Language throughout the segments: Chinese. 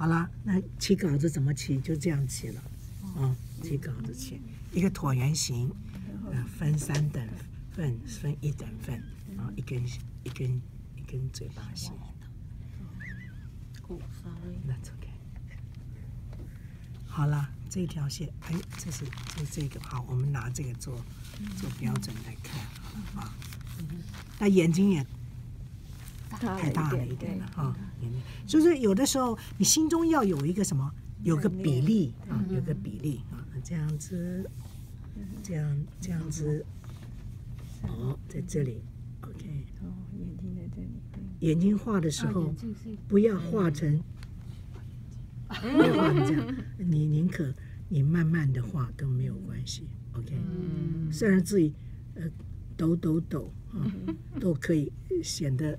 好了，那起稿子怎么起？就这样起了，起稿子起一个椭圆形，分3等份，分1等份，然后一根嘴巴线。That's okay。好了，这条线，哎，这个好，我们拿这个做标准来看好了啊。那眼睛也太大了一点了啊，就是有的时候你心中要有一个什么，有个比例啊，有个比例啊，这样子，这样子，在这里 ，OK。 眼睛在这里。 眼睛画的时候，不要画成，不要画成这样，你宁可你慢慢的画都没有关系 ，OK。虽然自己抖都可以显得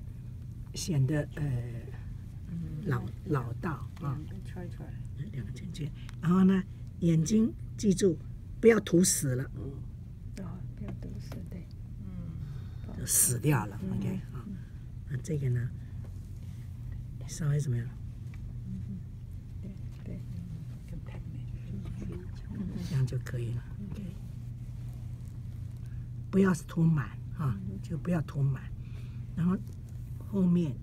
老道啊。2个圈圈，然后呢，眼睛记住不要涂死了， 不要涂死，对， 就死掉了 ，OK 啊。那这个呢，稍微怎么样？ 对， 这样就可以了 ，OK。不要涂满啊，就不要涂满，然后后面、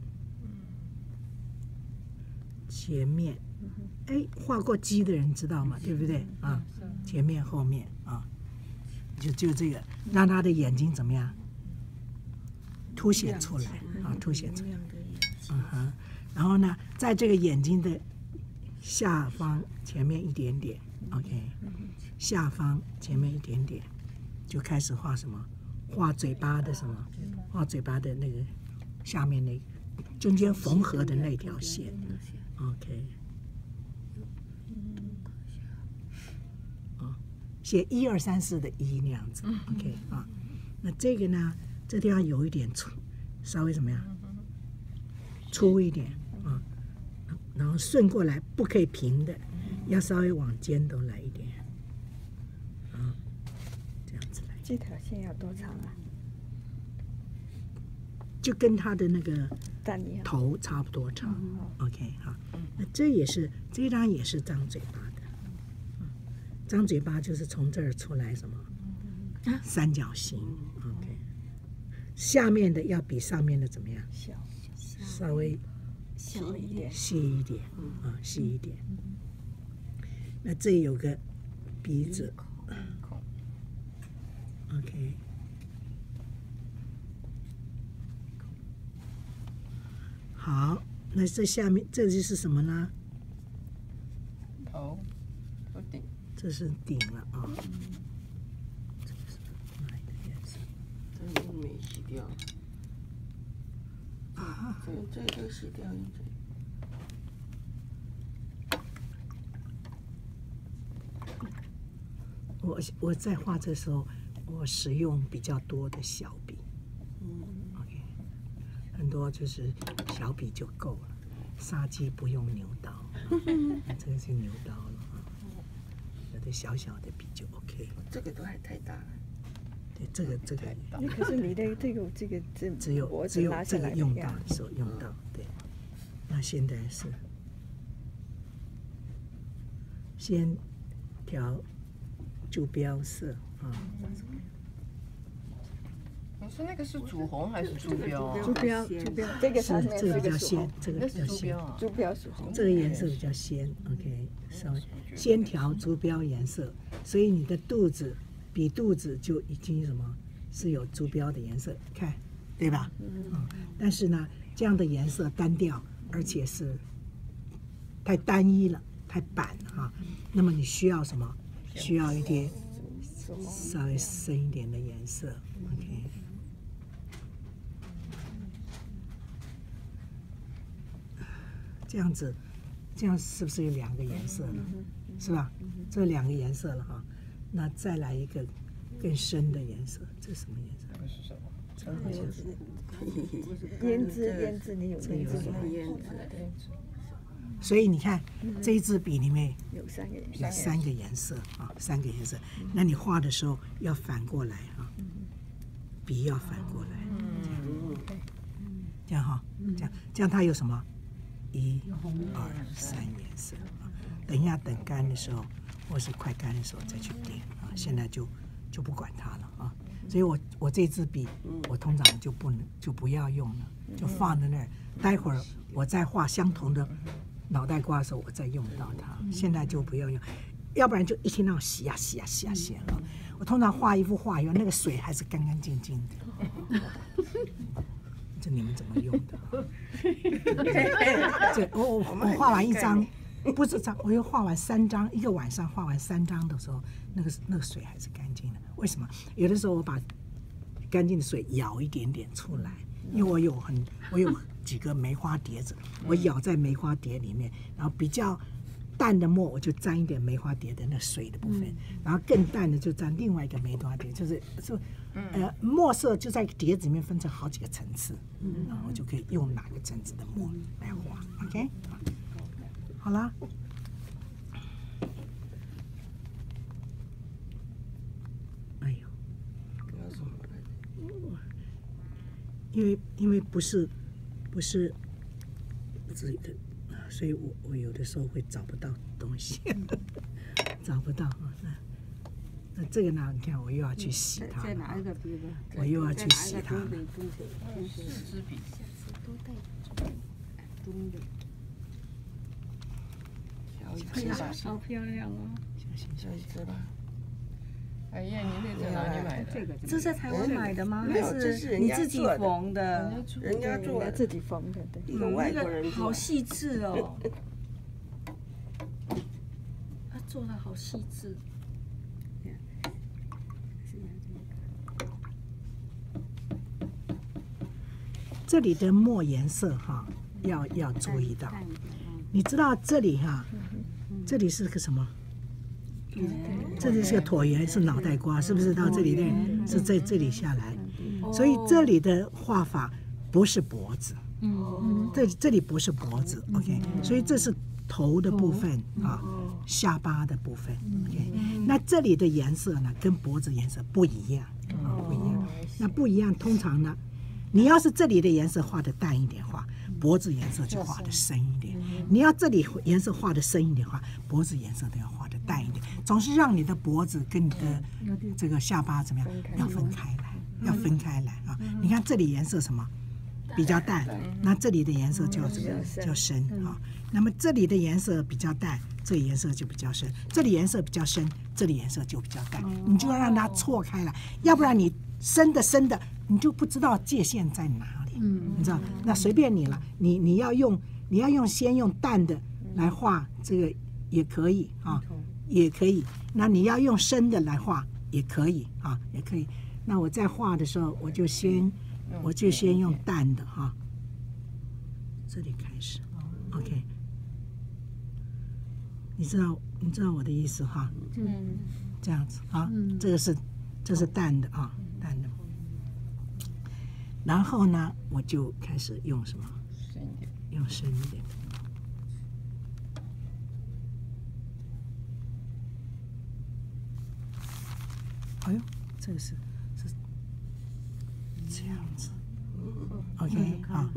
前面，哎，画过鸡的人知道吗？对不对啊？前面、后面啊，就这个，让他的眼睛怎么样？凸显出来啊，凸显出来。然后呢，在这个眼睛的下方前面一点点 ，OK， 下方前面一点点，就开始画什么？画嘴巴的什么？画嘴巴的那个下面那个中间缝合的那条线 ，OK。写1、2、3、4的1那样子 ，OK 啊。那这个呢，这地方有一点粗，稍微怎么样？粗一点啊，然后顺过来，不可以平的，要稍微往尖头来一点，啊，这样子来。 这条线要多长啊？ 就跟它的那个蛋一样。 头差不多长，OK 好。那这张也是张嘴巴的，张嘴巴就是从这儿出来什么？三角形 ，OK。下面的要比上面的怎么样？稍微小一点， 细一点啊，细一点。那这有个鼻子 ，OK。好，那这下面这就是什么呢？ 头顶， 这是顶了啊。这个是哪一个颜色？ 这个没洗掉。 啊， 这个洗掉用这个。我在画这时候，我使用比较多的小笔，OK， 很多就是小笔就够了，杀鸡不用牛刀，这个是牛刀了啊，有的小小的笔就 OK。 这个都还太大了。 对，这个可是你的这个只有这个用到的时候用到，对。那现在是先调注标色啊。 你说那个是主红还是朱标啊？ 朱标，这个上面这个比较是鲜，这个比较鲜， 朱标啊。 朱标属红， 这个颜色比较鲜 ，OK， 稍微先调朱标颜色，所以你的肚子比肚子就已经什么是有朱标的颜色，看对吧？但是呢，这样的颜色单调，而且是太单一了，太板了哈。那么你需要什么？需要一点稍微深一点的颜色 ，OK。这样子，这样是不是有2个颜色了？是吧？这2个颜色了哈。那再来一个更深的颜色，这是什么颜色？ 这是什么？ 胭脂，你有胭脂吗？ 胭脂。 所以你看，这一支笔里面有3个颜色， 有3个颜色啊，3个颜色。那你画的时候要反过来啊，笔要反过来，这样哈，这样它有什么？ 1、2、3颜色啊。等一下等干的时候，或是快干的时候再去点啊。现在就不管它了啊。所以我这支笔，我通常就不要用了，就放在那儿。待会儿我再画相同的脑袋瓜的时候，我再用到它。现在就不要用，要不然就一天到晚洗啊。我通常画一幅画以后，那个水还是干干净净的。这你们怎么用的？这我画完一张，不是张，我又画完3张，一个晚上画完3张的时候，那个水还是干净的。为什么？有的时候我把干净的水舀一点点出来，因为我有几个梅花碟子，我舀在梅花碟里面，然后比较淡的墨我就沾一点梅花碟的那水的部分，然后更淡的就沾另外一个梅花碟，墨色就在碟子里面分成好几个层次，然后我就可以用哪个层次的墨来画。OK， 好了。哎呦，因为不是自己的，所以我有的时候会找不到东西，找不到啊。那这个呢？你看我又要去洗它， 再拿一个笔吧， 我又要去洗它了。 4支笔，挑一支吧， 好漂亮哦！ 挑一支吧。哎呀，你那在哪里买的？ 这在台湾买的吗？还没有，这是是人家你自己做的缝的？ 人家做的， 自己缝的，对。 一个外国人那个好做。 细致哦，他做的好细致。 这里的墨颜色哈，要注意到。你知道这里哈，这里是个什么？这里是个椭圆，是脑袋瓜，是不是？到这里呢，是在这里下来，所以这里的画法不是脖子，这里不是脖子 ，OK， 所以这是头的部分啊，下巴的部分 ，OK， 那这里的颜色呢，跟脖子颜色不一样，不一样。那不一样，通常呢，你要是这里的颜色画的淡一点画，脖子颜色就画的深一点；你要这里颜色画的深一点画，脖子颜色都要画的淡一点，总是让你的脖子跟你的这个下巴怎么样，要分开来，要分开来啊！你看这里颜色什么？比较淡，那这里的颜色就较深啊。那么这里的颜色比较淡，这里颜色就比较深；这里颜色比较深，这里颜色就比较淡。你就要让它错开来，要不然你深的，你就不知道界限在哪里。你知道？那随便你了，你要用先用淡的来画这个也可以啊，也可以。那你要用深的来画也可以啊，也可以。那我在画的时候，我就先用淡的哈，这里开始 ，OK， 你知道我的意思哈？这样子啊，这是淡的啊，淡的。然后呢，我就开始用什么？ 深一点， 用深一点。哎呦，这个是这样子 ，OK 啊。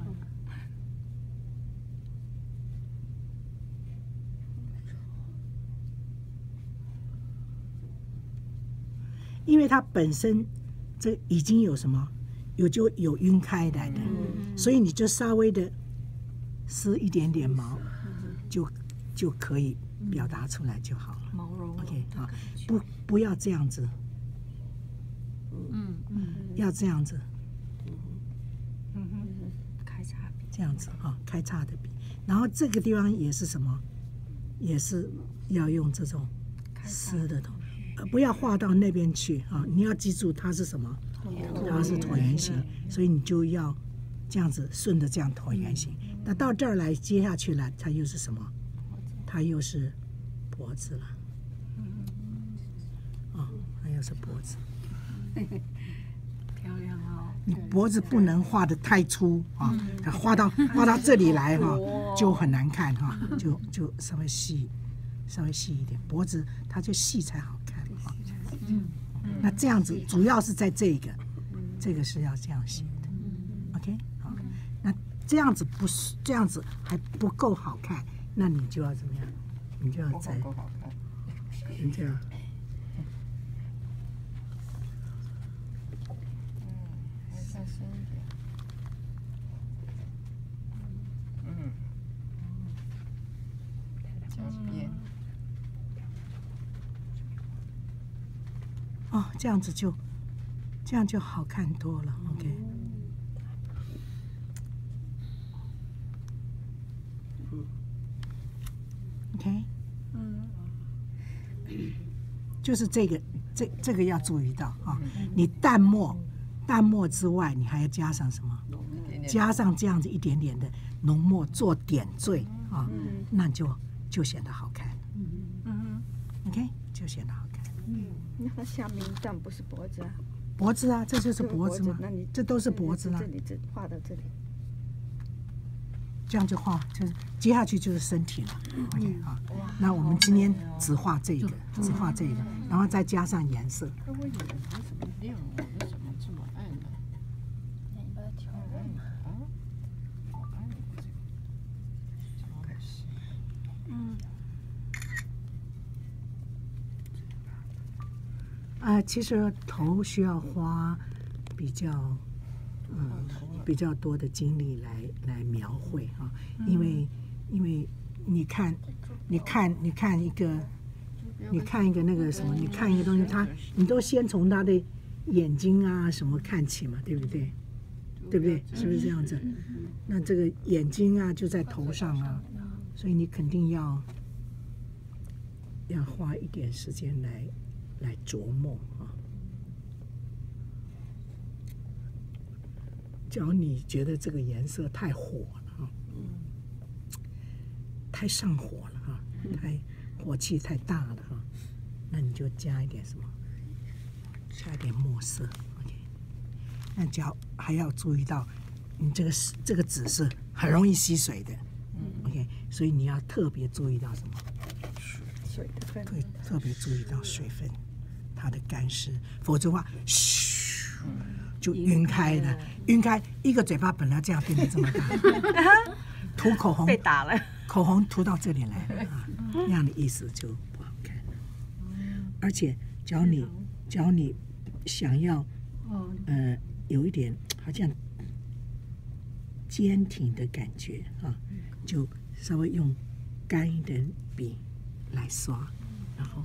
因为它本身这已经有什么，有晕开来的，所以你就稍微的撕一点点毛，就可以表达出来就好了。 毛绒 OK 啊，不要这样子，要这样子， 开叉笔这样子啊，开叉的笔。然后这个地方也是什么，也是要用这种撕的东西。不要画到那边去啊！你要记住它是什么？它是椭圆形，所以你就要这样子顺着这样椭圆形。那到这儿来，接下去了，它又是什么？它又是脖子了。哦，它又是脖子。 漂亮哦！ 你脖子不能画得太粗啊，画到这里来哈，就很难看哈，就稍微细一点，脖子它就细才好看。那这样子主要是在这个是要这样写的 ，OK 好。那这样子不是这样子还不够好看，那你就要怎么样？你就要再够好看。 你这样。 还再深一点。脚边。 哦，这样就好看多了。OK。OK。就是这个要注意到啊，你淡墨之外，你还要加上什么？加上这样子一点点的浓墨做点缀啊，那就显得好看。OK， 就显得好看。 那它下面一段不是脖子啊？ 脖子啊，这就是脖子嘛，这都是脖子啊。 这里画到这里， 这样就画，就是接下去就是身体了。OK 啊，那我们今天只画这个，然后再加上颜色。 可我眼为什么亮？我为什么这么暗呢？ 那你把它调暗嘛。 好暗这个，怎么回事？ 其实头需要花比较多的精力来描绘啊，因为你看一个那个什么，你看一个东西，你都先从他的眼睛啊什么看起嘛，对不对？对不对？是不是这样子？那这个眼睛啊就在头上啊，所以你肯定要花一点时间来琢磨啊。假如你觉得这个颜色太火了啊，太上火了哈，太火气太大了哈，那你就加一点什么？加一点墨色 ，OK。那还要注意到，你这个纸是很容易吸水的，OK。所以你要特别注意到什么？ 水的分。 特别注意到水分，它的干湿，否则的话，嘘。就晕开了，一个嘴巴本来这样变得这么大，涂口红被打了， 口红涂到这里来啊，那样的意思就不好看了。而且，只要你想要有一点好像坚挺的感觉啊，就稍微用干一点笔来刷，然后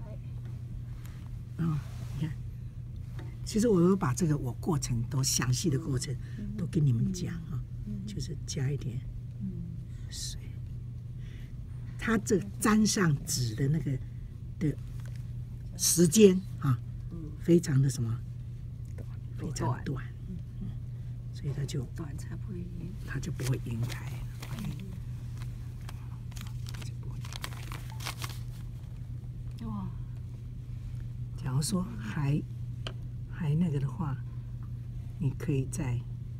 你看。其实我有把这个过程都详细的过程都跟你们讲啊，就是加一点水，它这沾上纸的那个的时间啊，非常的什么，非常短，所以它就短才不会晕， 它就不会晕开。 哇！ 假如说还那个的话，你可以在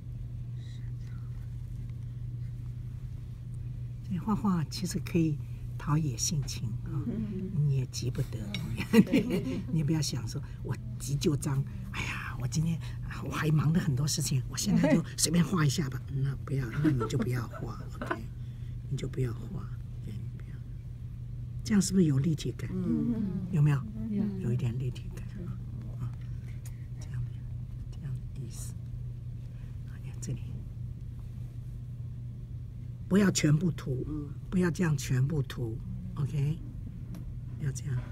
画画，其实可以陶冶性情啊，你也急不得，你不要想说我急就章，哎呀，我今天我还忙了很多事情，我现在就随便画一下吧。那不要，那你就不要画 ，OK， 你就不要画，不要，这样是不是有立体感？有没有？有一点立体感。这里不要全部涂，不要这样全部涂 ，OK， 要这样，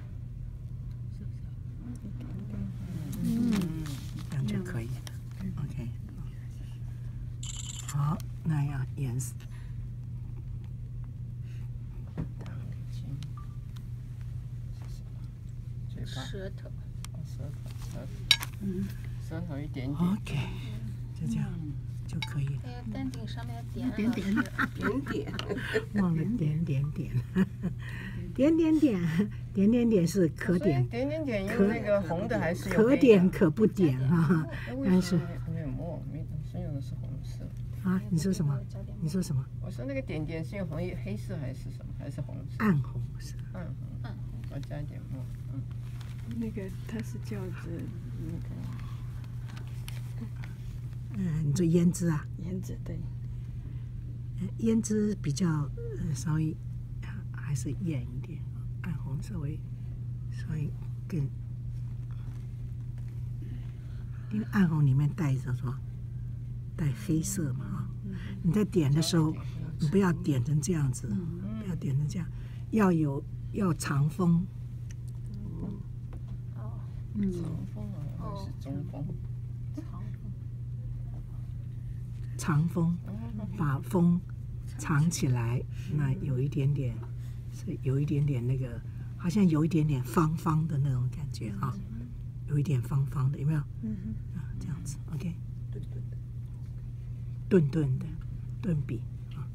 这样就可以了 ，OK。好，那样颜色， 嘴巴， 舌头， 舌头一点点 ，OK， 就这样。就可以了。 丹顶上面点忘了点是可点， 点，因为那个红的还是可点可不点啊。但是没有墨，是用的是红色。 啊，你说什么？你说什么？ 我说那个点点是用黑色还是什么？还是红色？ 暗红色。 暗红。我加一点墨。 那个它是叫做那个。 你做胭脂啊？ 胭脂对。 胭脂比较稍微还是艳一点，暗红稍微更，因为暗红里面带着什么？带黑色嘛啊。你在点的时候，你不要点成这样子，不要点成这样，要长锋。 长风好像是中风。 长锋，把锋藏起来，那有一点点，是有一点点那个，好像有一点点方方的那种感觉啊，有一点方方的，有没有？这样子 ，OK。顿顿的，顿笔啊，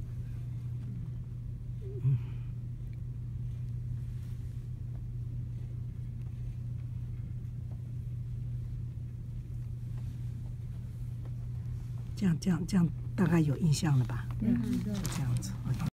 这样大概有印象了吧？这样子 ，OK。